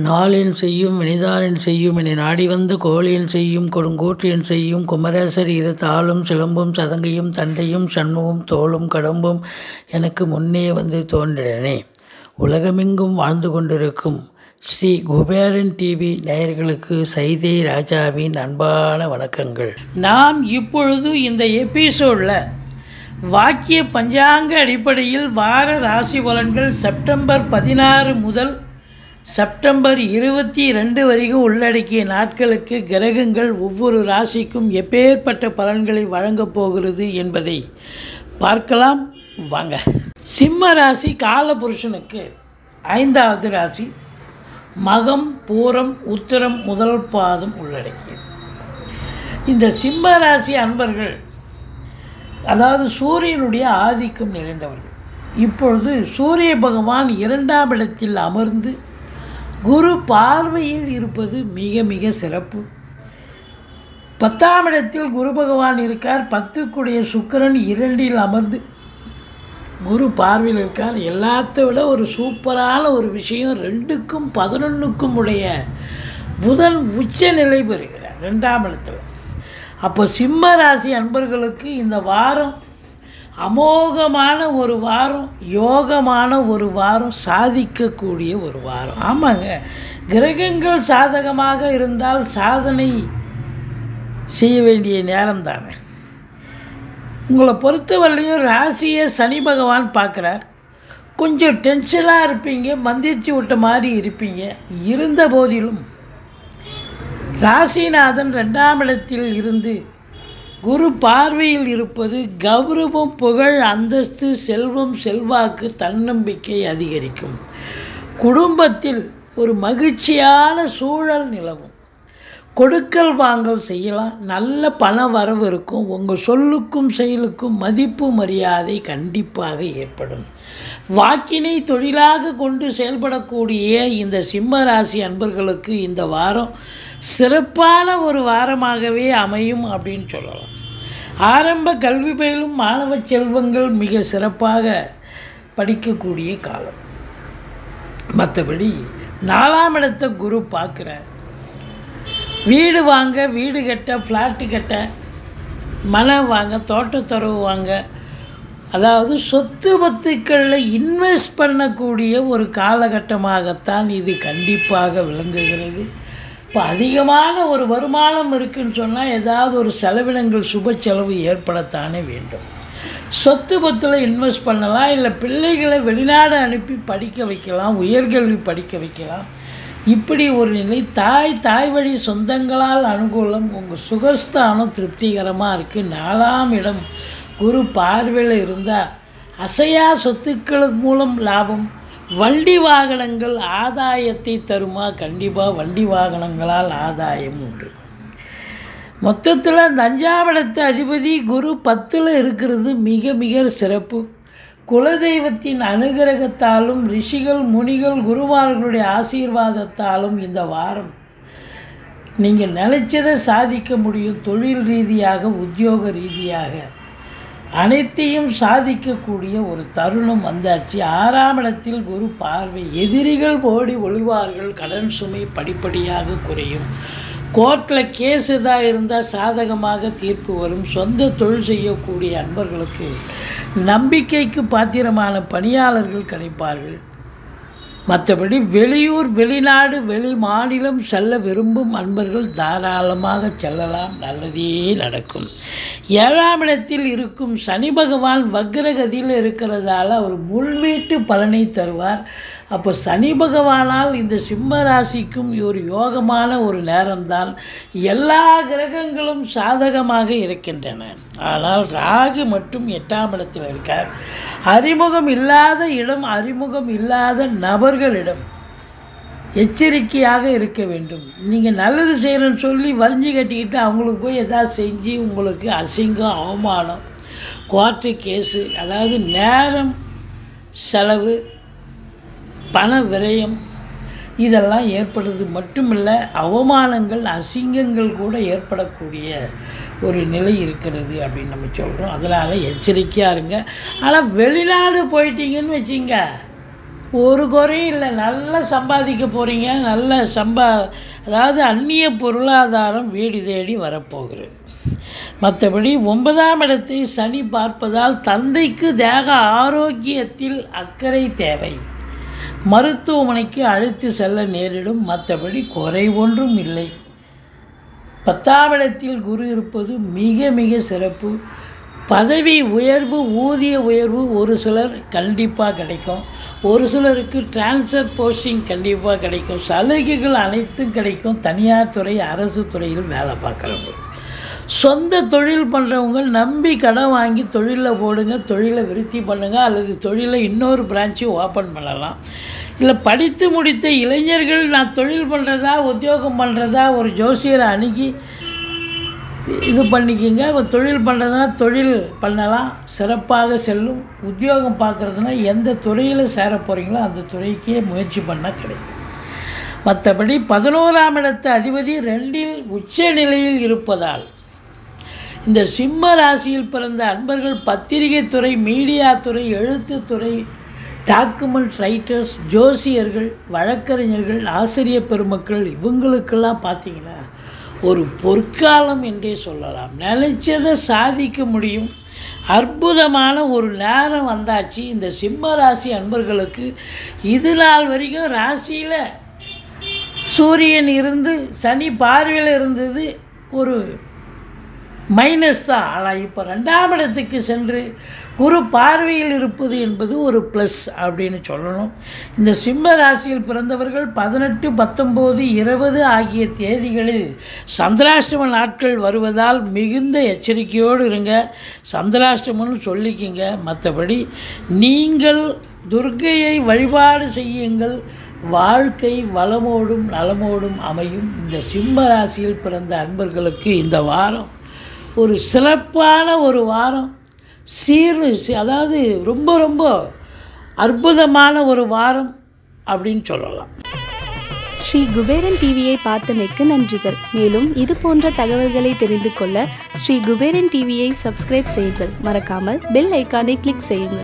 நாளென் செய்யும் வினைதானென் செய்யும் என நாடி வந்த கோளென் செய்யும் கொடுங்கோற்றென் செய்யும் குமரேசர் இரு தாளும் சிலம்பும் சதங்கையும் தண்டையும் சண்முகம் தோளும் கடம்பும் எனக்கு முன்னே வந்து தோன்றினே. உலகமெங்கும் வாழ்ந்து கொண்டிருக்கும் ஸ்ரீ குபேரன் டிவி நேயர்களுக்கு சைதை ராஜாவின் அன்பான வணக்கங்கள். நாம் இப்பொழுது இந்த எபிசோடில் வாக்கிய பஞ்சாங்க அடிப்படையில் வார ராசி பலன்கள் செப்டம்பர் 16 முதல் செப்டம்பர் 22 வரைக்கும் உள்ளடக்கிய நாட்களுக்கு கிரகங்கள் ஒவ்வொரு ராசிக்கும் எப்பேற்பட்ட பலன்களை வழங்கப் போகிறது என்பதை பார்க்கலாம் வாங்க. சிம்ம ராசி காலபுருஷனுக்கு 5வது ராசி. மகம் பூரம் உத்திரம் முதல் பாதம் உள்ளடக்கியது. இந்த சிம்ம ராசி அன்பர்கள் அதாவது சூரியனுடைய ஆதிக்கம் நிறைந்தவர்கள். இப்பொழுது சூரிய பகவான் 2ஆம் இடத்தில் அமர்ந்து குரு பார்வையில் இருப்பது மிக மிக சிறப்பு. 10ஆம் இடத்தில் குரு பகவான் இருக்கார். 10க்குடைய சுக்கிரன் 2இல் அமர்ந்து குரு பார்வையில் இருக்கார். எல்லாத்த விட ஒரு சூப்பரான ஒரு விஷயம், 2க்கும் 11க்கும் உடைய புதன் உச்ச நிலை பெறுகிறார் 2ஆம் இடத்தில். அப்போ சிம்ம ராசி அன்பர்களுக்கு இந்த வாரம் அமோகமான ஒரு வாரம், யோகமான ஒரு வாரம், சாதிக்கக்கூடிய ஒரு வாரம். ஆமாங்க, கிரகங்கள் சாதகமாக இருந்தால் சாதனை செய்ய வேண்டிய நேரம் தானே. உங்களை பொறுத்தவரையிலையும் ராசியை சனி பகவான் பார்க்குறார். கொஞ்சம் டென்ஷனாக இருப்பீங்க, மந்திரிச்சு விட்ட மாதிரி இருப்பீங்க. இருந்த போதிலும் ராசிநாதன் 2ஆம் இடத்தில் இருந்து குரு பார்வையில் இருப்பது கௌரவம், புகழ், அந்தஸ்து, செல்வம், செல்வாக்கு, தன்னம்பிக்கை அதிகரிக்கும். குடும்பத்தில் ஒரு மகிழ்ச்சியான சூழல் நிலவும். கொடுக்கல் வாங்கல் செய்யலாம். நல்ல பண வரவு இருக்கும். உங்கள் சொல்லுக்கும் செயலுக்கும் மதிப்பு மரியாதை கண்டிப்பாக ஏற்படும். வாக்கினை தொழிலாக கொண்டு செயல்படக்கூடிய இந்த சிம்ம ராசி அன்பர்களுக்கு இந்த வாரம் சிறப்பான ஒரு வாரமாகவே அமையும் அப்படின்னு சொல்லலாம். ஆரம்ப கல்வி பயிலும் மாணவ செல்வங்கள் மிக சிறப்பாக படிக்கக்கூடிய காலம். மற்றபடி 4ஆம் இடத்தை குரு பார்க்குறார். வீடு வாங்க, வீடு கட்ட, ஃப்ளாட்டு கட்ட, மனம் வாங்க, தோட்டத்துறவு வாங்க, அதாவது சொத்து பத்துக்களில் இன்வெஸ்ட் பண்ணக்கூடிய ஒரு காலகட்டமாகத்தான் இது கண்டிப்பாக விளங்குகிறது. இப்போ அதிகமான ஒரு வருமானம் இருக்குதுன்னு சொன்னால் ஏதாவது ஒரு செலவினங்கள் சுப செலவு ஏற்படத்தானே வேண்டும். சொத்து பத்தில் இன்வெஸ்ட் பண்ணலாம், இல்லை பிள்ளைகளை வெளிநாடு அனுப்பி படிக்க வைக்கலாம், உயர்கல்வி படிக்க வைக்கலாம். இப்படி ஒரு நிலை. தாய் வழி சொந்தங்களால் அனுகூலம். உங்கள் சுகஸ்தானம் திருப்திகரமாக இருக்குது. 4ஆம் இடம் குரு பார்வையில் இருந்தால் அசையா சொத்துக்கள் மூலம் லாபம். வண்டி வாகனங்கள் ஆதாயத்தை தருமா? கண்டிப்பாக வண்டி வாகனங்களால் ஆதாயம் உண்டு. மொத்தத்தில் இந்த 5ஆம் இடத்து அதிபதி குரு 10ல் இருக்கிறது மிக மிக சிறப்பு. குலதெய்வத்தின் அனுகிரகத்தாலும் ரிஷிகள் முனிகள் குருமார்களுடைய ஆசீர்வாதத்தாலும் இந்த வாரம் நீங்கள் நினைச்சதை சாதிக்க முடியும். தொழில் ரீதியாக, உத்தியோக ரீதியாக அனைத்தையும் சாதிக்கக்கூடிய ஒரு தருணம் வந்தாச்சு. 6ஆம் இடத்தில் குரு பார்வை. எதிரிகள் ஓடி ஒளிவார்கள். கடன் சுமை படிப்படியாக குறையும். கோர்ட்டில் கேஸ் எதாக இருந்தால் சாதகமாக தீர்ப்பு வரும். சொந்த தொழில் செய்யக்கூடிய அன்பர்களுக்கு நம்பிக்கைக்கு பாத்திரமான பணியாளர்கள் கிடைப்பார்கள். மற்றபடி வெளியூர், வெளிநாடு, வெளி மாநிலம் செல்ல விரும்பும் அன்பர்கள் தாராளமாக செல்லலாம். நல்லதே நடக்கும். 7ஆம் இடத்தில் இருக்கும் சனி பகவான் வக்ரகதியில் இருக்கிறதால அவர் முள்வீட்டு பலனை தருவார். அப்போ சனி பகவானால் இந்த சிம்ம ராசிக்கும் ஒரு யோகமான ஒரு நேரம்தான். எல்லா கிரகங்களும் சாதகமாக இருக்கின்றன. ஆனால் ராகு மட்டும் 8ஆம் இடத்தில் இருக்கார். அறிமுகம் இல்லாத இடம், அறிமுகம் இல்லாத நபர்களிடம் எச்சரிக்கையாக இருக்க வேண்டும். நீங்கள் நல்லது செய்கிறேன்னு சொல்லி வரிஞ்சு கட்டிக்கிட்டு அவங்களுக்கு போய் எதாவது செஞ்சு உங்களுக்கு அசிங்கம், அவமானம், கோர்ட்டு கேஸு, அதாவது நேரம் செலவு, பண விரயம் இதெல்லாம் ஏற்படுறது மட்டுமில்லை, அவமானங்கள், அசிங்கங்கள் கூட ஏற்படக்கூடிய ஒரு நிலை இருக்கிறது அப்படின்னு நம்ம சொல்கிறோம். அதனால் எச்சரிக்கையாக இருங்க. ஆனால் வெளிநாடு போயிட்டீங்கன்னு வச்சிங்க, ஒரு குறையும் இல்லை, நல்லா சம்பாதிக்க போகிறீங்க. அதாவது அந்நிய பொருளாதாரம் வீடு தேடி வரப்போகிறது. மற்றபடி 9ஆம் இடத்தை சனி பார்ப்பதால் தந்தைக்கு தேக ஆரோக்கியத்தில் அக்கறை தேவை. மருத்துவமனைக்கு அழைத்து செல்ல நேரிடும். மற்றபடி குறை ஒன்றும் இல்லை. 10ஆம் இடத்தில் குரு இருப்பது மிக மிக சிறப்பு. பதவி உயர்வு, ஊதிய உயர்வு ஒரு சிலர் கண்டிப்பாக கிடைக்கும். ஒரு சிலருக்கு டிரான்ஸ்ஃபர் போஸ்டிங் கண்டிப்பாக கிடைக்கும். சலுகைகள் அனைத்தும் கிடைக்கும். தனியார் துறை, அரசு துறையில் வேலை பார்க்குறவங்க, சொந்த தொழில் பண்ணுறவங்க நம்பி கடன் வாங்கி தொழிலில் போடுங்க. தொழிலை விருத்தி பண்ணுங்கள். அல்லது தொழிலை இன்னொரு பிரான்ச்சு ஓப்பன் பண்ணலாம். இல்லை படித்து முடித்த இளைஞர்கள் நான் தொழில் பண்ணுறதா உத்தியோகம் பண்ணுறதா ஒரு ஜோசியரை அணுகி இது பண்ணிக்கிங்க. தொழில் பண்ணுறதுனா தொழில் பண்ணலாம், சிறப்பாக செல்லும். உத்தியோகம் பார்க்குறதுனா எந்த துறையில் சேர போகிறீங்களோ அந்த துறைக்கே முயற்சி பண்ணால் கிடைக்கும். மற்றபடி 11ஆம் இடத்து அதிபதி 2இல் உச்ச நிலையில் இருப்பதால் இந்த சிம்ம ராசியில் பிறந்த அன்பர்கள் பத்திரிகை துறை, மீடியா துறை, எழுத்துத்துறை, டாக்குமெண்ட் ரைட்டர்ஸ், ஜோசியர்கள், வழக்கறிஞர்கள், ஆசிரியர் பெருமக்கள் இவங்களுக்கெல்லாம் பார்த்திங்கன்னா ஒரு பொற்காலம் என்றே சொல்லலாம். நினைச்சதை சாதிக்க முடியும். அற்புதமான ஒரு நேரம் வந்தாச்சு. இந்த சிம்ம ராசி அன்பர்களுக்கு இது நாள் வரைக்கும் ராசியில் சூரியன் இருந்து சனி பார்வையில் இருந்தது ஒரு மைனஸ் தான். ஆனால் இப்போ 2ஆம் இடத்துக்கு சென்று குரு பார்வையில் இருப்பது என்பது ஒரு ப்ளஸ் அப்படின்னு சொல்லணும். இந்த சிம்ம ராசியில் பிறந்தவர்கள் 18, 19, 20 ஆகிய தேதிகளில் சந்திராஷ்டம நாட்கள் வருவதால் மிகுந்த எச்சரிக்கையோடு இருங்க. சந்திராஷ்டமம்னு சொல்லிக்கிங்க. மற்றபடி நீங்கள் துர்க்கையை வழிபாடு செய்யுங்கள். வாழ்க்கை வளமோடும் நலமோடும் அமையும். இந்த சிம்ம ராசியில் பிறந்த அன்பர்களுக்கு இந்த வாரம் ஒரு சிறப்பான ஒரு வாரம். அதாவது ரொம்ப ரொம்ப அற்புதமான ஒரு வாரம் அப்படின்னு சொல்லலாம். ஸ்ரீ குபேரன் டிவியை பார்த்தமைக்கு நன்றிகள். மேலும் இது போன்ற தகவல்களை தெரிந்து கொள்ள ஸ்ரீ குபேரன் டிவியை சப்ஸ்கிரைப் செய்யுங்கள். மறக்காமல் பெல் ஐக்கானை கிளிக் செய்யுங்கள்.